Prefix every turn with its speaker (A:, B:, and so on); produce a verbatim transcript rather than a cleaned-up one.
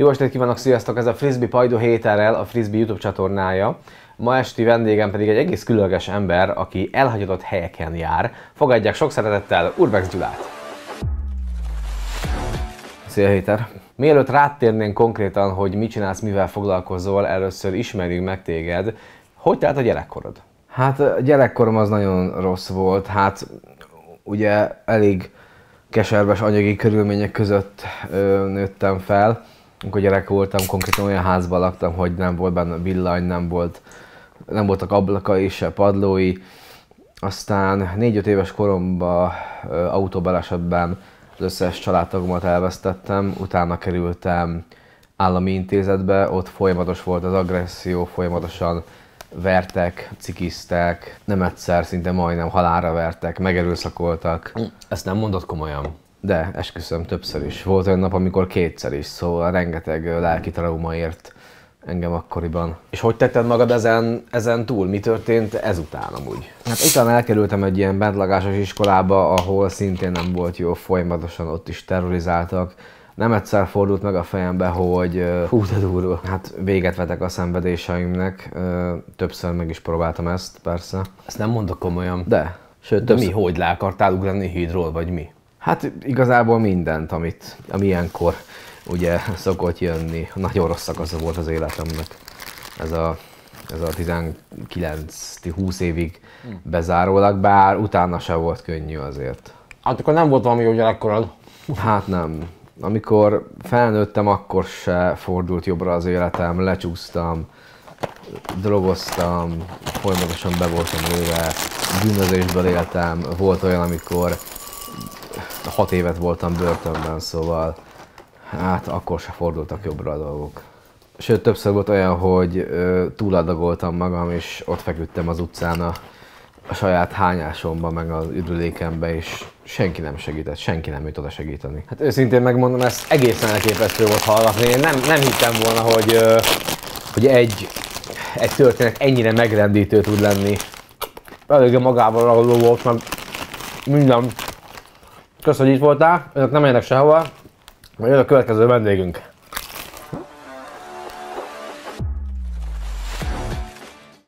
A: Jó estét kívánok, sziasztok! Ez a Frisbee Pajdu héterrel a Frisbee YouTube csatornája. Ma esti vendégem pedig egy egész különleges ember, aki elhagyatott helyeken jár. Fogadják sok szeretettel Urbex Gyulát! Szia Héter! Mielőtt rátérnénk konkrétan, hogy mit csinálsz, mivel foglalkozol, először ismerjünk meg téged. Hogy telt a gyerekkorod? Hát a gyerekkorom az nagyon rossz volt. Hát ugye elég keserves anyagi körülmények között ö, nőttem fel. Amikor gyerek voltam, konkrétan olyan házban laktam, hogy nem volt benne villany, nem, volt, nem voltak ablakai, se padlói. Aztán négy-öt éves koromban ö, autóbalesetben az összes családtagomat elvesztettem, utána kerültem állami intézetbe, ott folyamatos volt az agresszió, folyamatosan vertek, cikiztek, nem egyszer, szinte majdnem halálra vertek, megerőszakoltak. Ezt nem mondod komolyan? De, esküszöm, többször is. Volt olyan nap, amikor kétszer is, szóval rengeteg lelki trauma ért engem akkoriban. És hogy tetted magad ezen, ezen túl? Mi történt ezután amúgy? Hát utána elkerültem egy ilyen bentlakásos iskolába, ahol szintén nem volt jó, folyamatosan ott is terrorizáltak. Nem egyszer fordult meg a fejembe, hogy hú, de durva. Hát véget vetek a szenvedéseimnek. Többször meg is próbáltam ezt, persze. Ezt nem mondok komolyan. De. Sőt, de mi, hogy le akartál ugrani hídról, vagy mi? Hát igazából mindent, amit, ami ilyenkor ugye szokott jönni. Nagyon rossz szakasza volt az életemnek. Ez a, ez a tizenkilenc-húsz évig bezárólag, bár utána se volt könnyű azért.
B: Hát akkor nem volt valami jó gyerekkorod?
A: Hát nem. Amikor felnőttem, akkor se fordult jobbra az életem, lecsúsztam, drogoztam, folyamatosan be voltam lőve, bűnözésből éltem. Volt olyan, amikor hat évet voltam börtönben, szóval hát akkor se fordultak jobbra a dolgok. Sőt, többször volt olyan, hogy ö, túladagoltam magam, és ott feküdtem az utcán a, a saját hányásomban, meg az üdülékembe, és senki nem segített, senki nem jött oda segíteni. Hát őszintén megmondom, ezt egészen elképesztő volt hallgatni. Én nem, nem hittem volna, hogy, ö, hogy egy, egy történet ennyire megrendítő tud lenni. Eléggé magával ragadó volt, meg minden. Köszönöm, hogy itt voltál, önök nem menjenek sehova, majd jön a következő vendégünk.